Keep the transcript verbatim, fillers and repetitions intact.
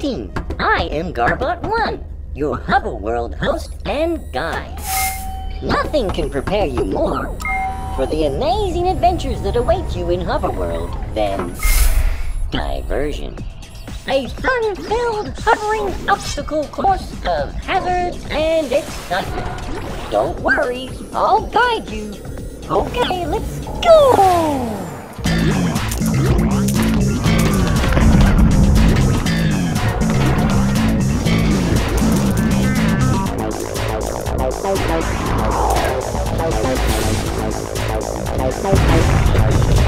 Greeting! I am Garbot one, your Hoverworld host and guide. Nothing can prepare you more for the amazing adventures that await you in Hoverworld than Diversion. A fun-filled hovering obstacle course of hazards and excitement. Don't worry, I'll guide you. Okay, let's go! Bye.